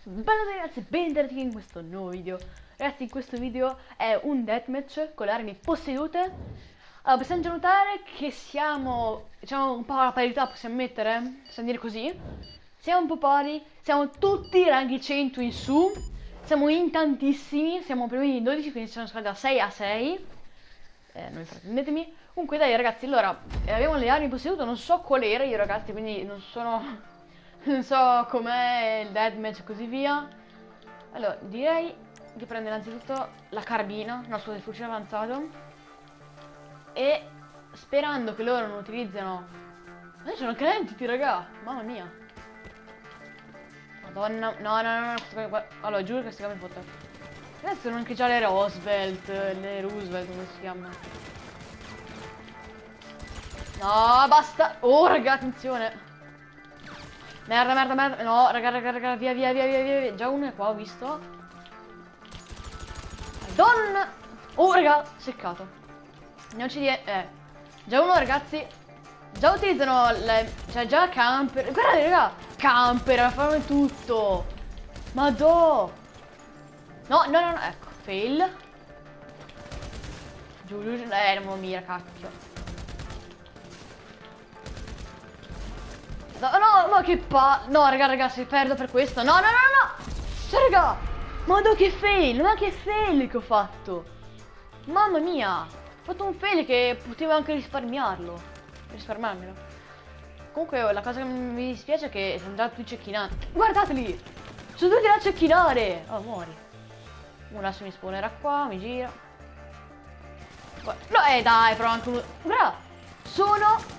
Bella ragazzi, bentornati in questo nuovo video. Ragazzi, in questo video è un deathmatch con le armi possedute. Allora, possiamo già notare che siamo, diciamo, un po' alla parità, possiamo mettere, possiamo dire così. Siamo un po' pari, siamo tutti rank 100 in su. Siamo in tantissimi, siamo per in 12, quindi siamo squadra da 6 a 6. Non fraintendetemi. Comunque dai ragazzi, allora, abbiamo le armi possedute, non so qual era io ragazzi, quindi non so com'è il deathmatch e così via. Allora, direi di prendere innanzitutto la carabina, no scusa, il fucile avanzato. E sperando che loro non utilizzino... Ma sono anche lenti, raga, mamma mia. Madonna, no, allora giuro che si chiama il foto. Adesso sono anche già le Roosevelt, come si chiama? No, basta. Oh, raga, attenzione. Merda. No, raga, via. Già uno è qua, ho visto. Madonna. Oh, raga, seccato. Non ci die... Già uno, ragazzi. Già utilizzano le... Cioè, già camper. Guardate, raga. Camper, fanno tutto. Madò. No, ecco. Fail. Giù. Non mira, cacchio. No, ma che no, raga, se perdo per questo. No. Cioè, raga. Madò, che fail. Ma che fail che ho fatto. Mamma mia. Ho fatto un fail che potevo anche risparmiarmelo. Comunque, la cosa che mi dispiace è che sono già tutti cecchinati. Guardateli. Sono tutti da cecchinare. Oh, muori. Adesso mi spawnerà qua, mi gira. No, dai, però anche uno. Guarda. Sono...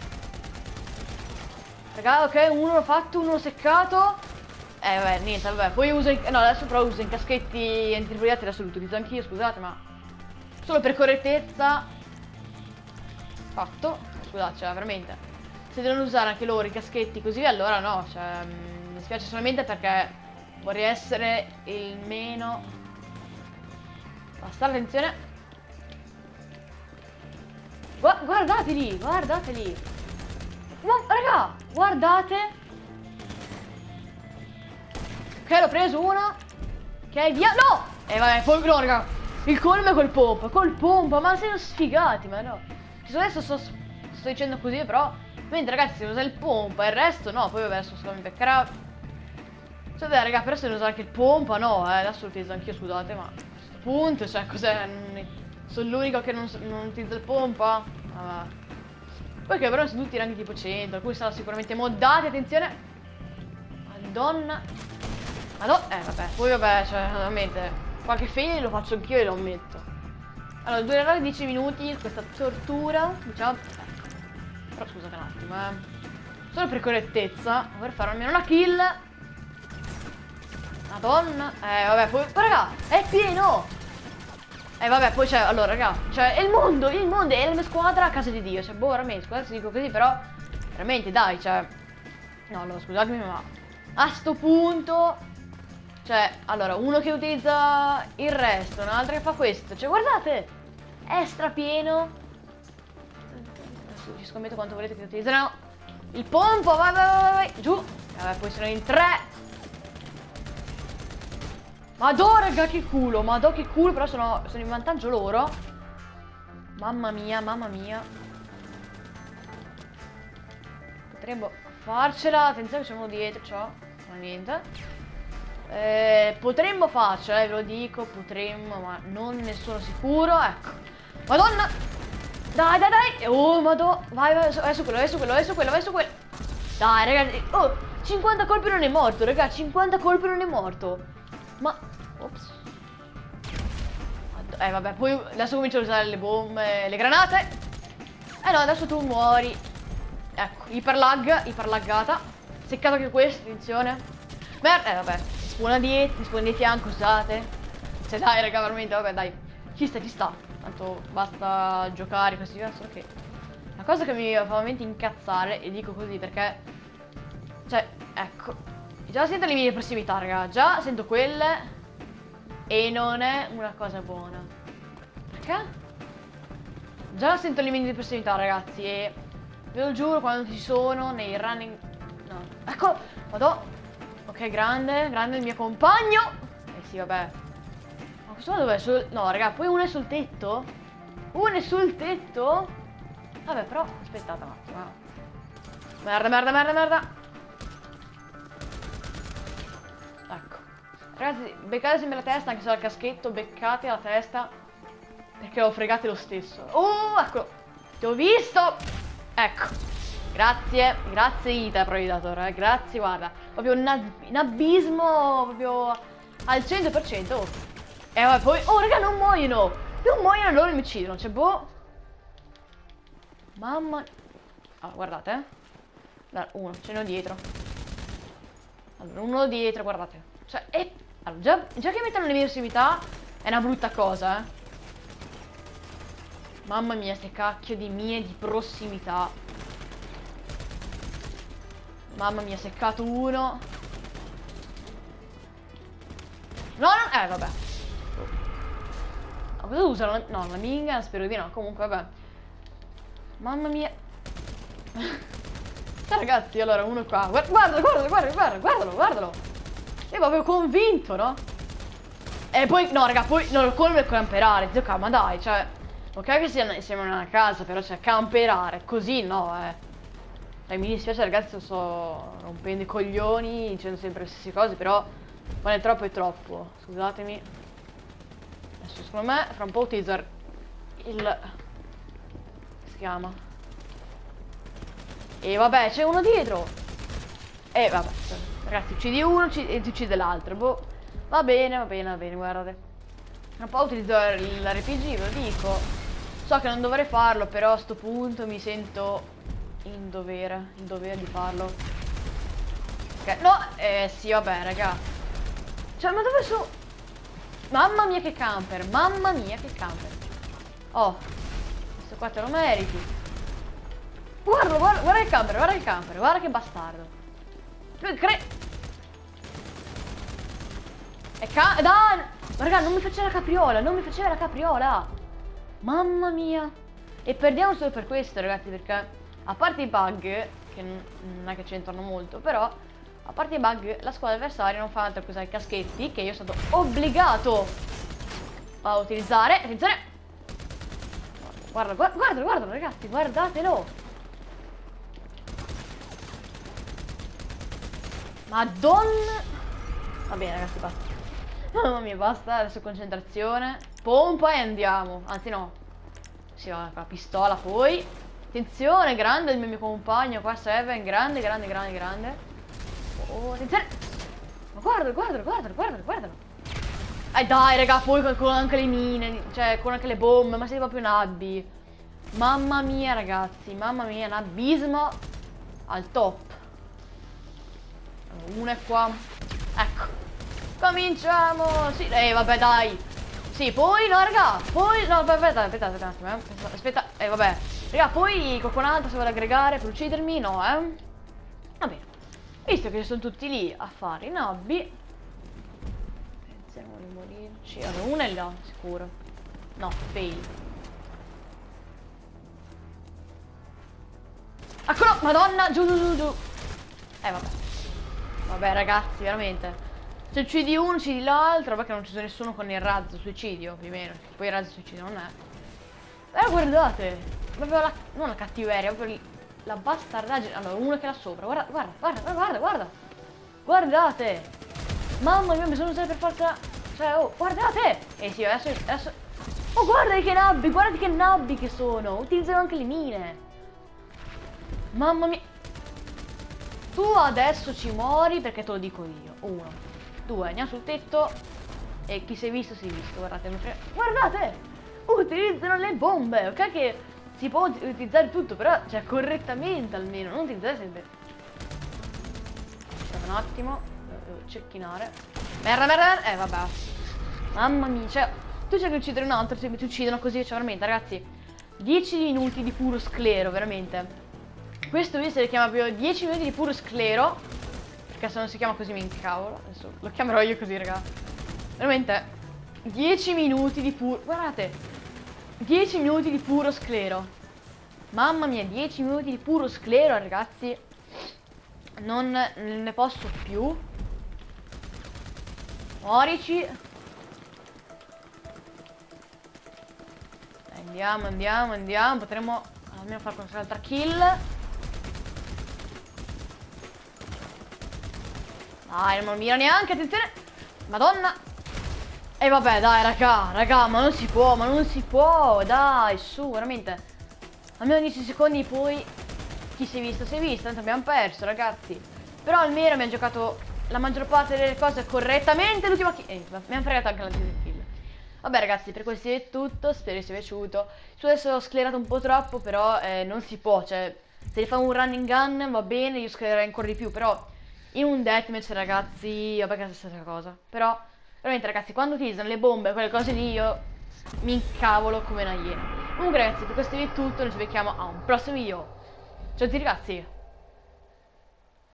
Raga, ok, uno l'ho fatto, uno seccato. Vabbè, niente, vabbè. Poi uso no, adesso però uso i caschetti antiproiettili, adesso li utilizzo anch'io, scusate, ma solo per correttezza. Fatto. Scusate, cioè, veramente. Se devono usare anche loro i caschetti così, allora no, cioè, mi dispiace solamente perché vorrei essere il meno... Basta, attenzione. Guardateli. Raga, guardate. Ok, l'ho preso uno. Ok, via. No! Vabbè, poi no, raga. Il colmo è col pompa. Ma siete sfigati, ma no. Adesso sto dicendo così, però. Mentre ragazzi, si usa il pompa, il resto no. Poi vabbè, adesso mi beccherà. Cioè, vabbè, raga, però se devo usare anche il pompa, no. Adesso lo utilizzo anch'io, scusate, ma a questo punto, cioè, cos'è? Sono l'unico che non utilizza il pompa? Vabbè. Perché però sono tutti rank tipo 100, alcuni saranno sicuramente moddati, attenzione. Madonna. Vabbè, poi vabbè, cioè, veramente, qualche fail lo faccio anch'io e lo ammetto. Allora, durerà 10 minuti questa tortura, diciamo, ecco. Però scusate un attimo, solo per correttezza, per fare almeno una kill. Madonna. Vabbè, poi, raga, è pieno. Vabbè, poi c'è, allora, raga, cioè, il mondo è la mia squadra a casa di Dio, cioè, boh, veramente, scusate se dico così, però, veramente, dai, cioè, no, allora, scusatemi, ma a sto punto, cioè, allora, uno che utilizza il resto, un altro che fa questo, cioè, guardate, è strapieno. Adesso ci scommetto quanto volete che utilizzano il pompo, vai, giù, vabbè, poi sono in 3. Madò, raga, che culo, però sono in vantaggio loro. Mamma mia. Potremmo farcela, attenzione che c'è uno dietro, ciò, ma niente. Potremmo farcela, ve lo dico, potremmo, ma non ne sono sicuro, ecco. Madonna. Dai. Oh, madò, vai, vai su quello. Dai, ragazzi, oh, 50 colpi non è morto, raga, 50 colpi non è morto. Ma... Ops. Vabbè, poi adesso comincio a usare le bombe, le granate. No, adesso tu muori. Ecco, iperlaggata. Seccato anche questo, attenzione. Merda, vabbè. Mi spawna di fianco, scusate. Cioè dai, raga, veramente, vabbè, dai. Ci sta. Tanto basta giocare così, solo che... La cosa che mi fa veramente incazzare, e dico così perché... Cioè, ecco. Già sento le mie prossimità, raga. Già sento quelle. E non è una cosa buona. Perché? Già sento le mie prossimità, ragazzi. E ve lo giuro, quando ci sono nei running... No. Ecco. Vado. Ok, grande, grande il mio compagno. Eh sì, vabbè. Ma questo dov'è? No, raga, poi uno è sul tetto? Uno è sul tetto? Vabbè, però, aspettate un attimo. Merda, merda, merda, merda. Ecco. Ragazzi, beccate sempre la testa, anche se ho il caschetto, beccate la testa. Perché lo fregate lo stesso. Oh, ecco. Ti ho visto. Ecco. Grazie, grazie Ita Predator, grazie, guarda. Proprio un abismo, proprio al 100%. Oh. E vabbè, poi, oh raga, non muoiono. Non muoiono, loro mi uccidono, cioè, boh. Mamma. Allora, guardate, Allora, uno, ce n'è uno dietro. Allora, uno dietro, guardate. Cioè, allora, già che mettono le mie prossimità è una brutta cosa, Mamma mia, ste cacchio di mie di prossimità. Mamma mia, seccato uno. No, no, vabbè. Ma cosa usano? No, la minga, spero di no. Comunque, vabbè. Mamma mia. Ragazzi, allora, uno qua. Guardalo, guardalo, guardalo, guardalo, guardalo. Io proprio convinto, no? E poi, no, raga, poi non lo colmo è camperare. Zio, ma dai, cioè. Ok che siamo in una casa, però cioè, camperare. Così no, mi dispiace ragazzi, sto rompendo i coglioni, dicendo sempre le stesse cose, però quando è troppo è troppo, scusatemi. Adesso secondo me fra un po' utilizzo il... Come si chiama? E vabbè, c'è uno dietro! E vabbè, ragazzi, uccidi uno e ti uccide l'altro, boh. Va bene, va bene, va bene, guardate. Fra un po' utilizzo l'RPG, ve lo dico. So che non dovrei farlo, però a sto punto mi sento... il dovere di farlo. Ok, no, sì, vabbè, raga. Cioè, ma dove sono? Mamma mia che camper, mamma mia che camper. Oh, questo qua te lo meriti. Guarda, guarda, guarda il camper, guarda il camper, guarda che bastardo. Lui dai, raga, non mi faceva la capriola, non mi faceva la capriola. Mamma mia. E perdiamo solo per questo, ragazzi, perché... A parte i bug, che non è che c'entrano molto, però a parte i bug, la squadra avversaria non fa altro che usare i caschetti, che io sono stato obbligato a utilizzare. Attenzione! Guarda, guardalo, guardalo, ragazzi, guardatelo! Madonna! Va bene, ragazzi, basta. Mamma mia, basta, adesso concentrazione. Pompa e andiamo. Anzi, no. Sì, va, la pistola poi. Attenzione, grande il mio compagno qua, Seven, grande, grande, grande, grande. Oh, attenzione. Ma guardalo, guardalo, guardalo, guardalo, guardalo. Dai, raga, poi con anche le mine, cioè con anche le bombe, ma sei proprio un abbi. Mamma mia, ragazzi, mamma mia, un abismo al top. Allora, uno è qua. Ecco. Cominciamo. Sì, vabbè, dai. Sì, poi, no, raga, poi, no, aspetta un attimo, aspetta, vabbè. Raga, poi qualcun altro se vuole aggregare per uccidermi? No, Va bene. Visto che sono tutti lì a fare i nabbi. Pensiamo di morirci. Allora, uno è là, sicuro. No, fail. Eccolo, madonna, giù, giù, giù, giù. Vabbè. Vabbè, ragazzi, veramente. Se uccidi uno, uccidi l'altro, perché non c'è nessuno con il razzo suicidio, più o meno. Poi il razzo suicidio non è. Però guardate. Proprio non la cattiveria, proprio la bastardaggine. Allora, uno che è là sopra. Guarda, guarda, guarda, guarda, guarda. Guardate. Mamma mia, bisogna usare per forza. Cioè, oh, guardate. Sì, adesso. Oh, guardate che nabbi che sono. Utilizzano anche le mine. Mamma mia. Tu adesso ci muori perché te lo dico io. 1, 2, andiamo sul tetto. E chi si è visto, si è visto. Guardate, guardate. Utilizzano le bombe, ok che si può utilizzare tutto, però cioè correttamente almeno, non utilizzare sempre. Aspetta un attimo, devo cecchinare. Merda, merda, vabbè. Mamma mia, cioè tu cerchi di uccidere un altro, ti uccidono così, cioè veramente, ragazzi. 10 minuti di puro sclero, veramente. Questo video si chiama proprio 10 minuti di puro sclero, perché se non si chiama così mi incavolo. Adesso lo chiamerò io così, raga. Veramente 10 minuti di puro, guardate, 10 minuti di puro sclero. Mamma mia, 10 minuti di puro sclero, ragazzi. Non ne posso più. Muorici. Andiamo. Potremmo almeno fare qualche altra kill. Dai, non mira neanche, attenzione. Madonna. E vabbè, dai, raga, ma non si può, dai, su, veramente. Almeno 10 secondi, poi chi si è visto, tanto abbiamo perso, ragazzi. Però almeno abbiamo giocato la maggior parte delle cose correttamente. L'ultima kill, mi hanno fregato anche l'ultima kill. Vabbè ragazzi, per questo è tutto, spero vi sia piaciuto. Su adesso ho sclerato un po' troppo, però non si può, cioè, se li fa un running gun va bene, io sclererei ancora di più, però in un deathmatch ragazzi, vabbè che è la stessa cosa. Però, veramente ragazzi, quando utilizzano le bombe, quelle cose lì, io mi incavolo come una iena. Comunque ragazzi, per questo è tutto, noi ci becchiamo a un prossimo video. Ciao a tutti ragazzi!